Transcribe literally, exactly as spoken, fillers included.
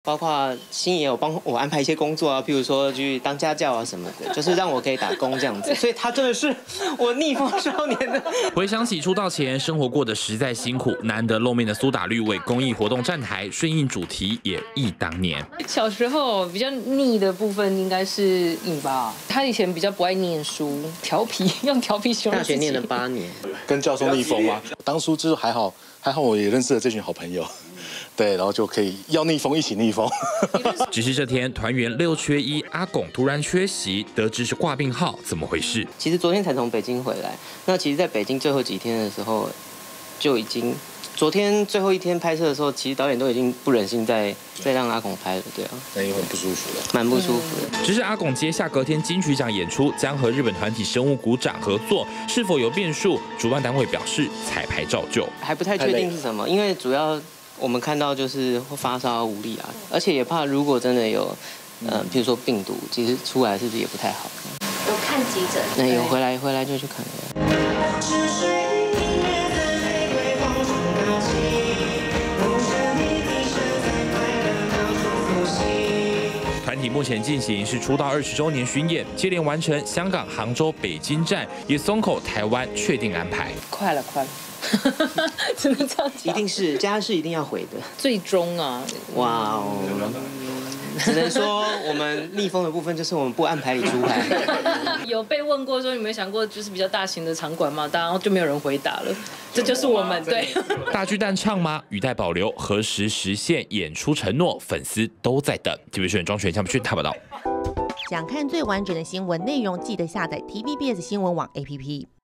包括心也有帮我安排一些工作啊，譬如说去当家教啊什么的，就是让我可以打工这样子。所以他真的是我逆风少年的。 回想起出道前生活过得实在辛苦，难得露面的苏打绿为公益活动站台，顺应主题也忆当年。 小时候比较腻的部分应该是你吧，他以前比较不爱念书，调皮，用调皮形容自己。 大学念了八年， 跟教授逆风嘛。当初就是还好，还好我也认识了这群好朋友。对，然后就可以要逆风一起逆风。 只是这天团员六缺一，阿拱突然缺席，得知是挂病号，怎么回事？ 其实昨天才从北京回来，那其实在北京最后几天的时候，就已经昨天最后一天拍摄的时候，其实导演都已经不忍心再再让阿拱拍了，对啊， 那也很不舒服的， 蛮不舒服的。 只是阿拱接下隔天金曲奖演出，将和日本团体生物股长合作，是否有变数？主办单位表示彩排照旧， 还不太确定是什么，因为主要。我们看到就是会发烧无力啊，而且也怕如果真的有，呃，比如说病毒，其实出来是不是也不太好？ 有看急诊， 那有回来回来就去看了。 团体目前进行是出道二十周年巡演，接连完成香港、杭州、北京站，也松口台湾确定安排。 快了，快了。只能这样讲， 一定是家是一定要回的。 最终啊， 哇哦，只能说我们逆风的部分就是我们不按牌理出牌。 有被问过说有没有想过就是比较大型的场馆吗？当然就没有人回答了。这就是我们对。 大巨蛋唱吗？语带保留，何时实现演出承诺？粉丝都在等。T V B S 庄全向不去他报道。 想看最完整的新闻内容，记得下载 T V B S 新闻网 A P P。